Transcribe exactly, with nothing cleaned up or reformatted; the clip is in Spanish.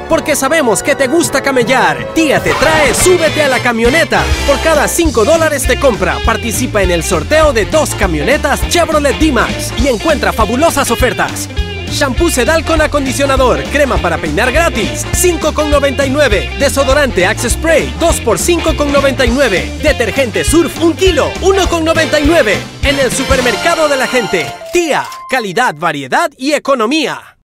Porque sabemos que te gusta camellar. Tía te trae Súbete a la Camioneta. Por cada cinco dólares de compra, participa en el sorteo de dos camionetas Chevrolet D-Max y encuentra fabulosas ofertas. Shampoo Sedal con acondicionador, crema para peinar gratis, cinco con noventa y nueve. Desodorante Axe Spray, dos por cinco con noventa y nueve. Detergente Surf, un kilo, uno con noventa y nueve. En el supermercado de la gente. Tía, calidad, variedad y economía.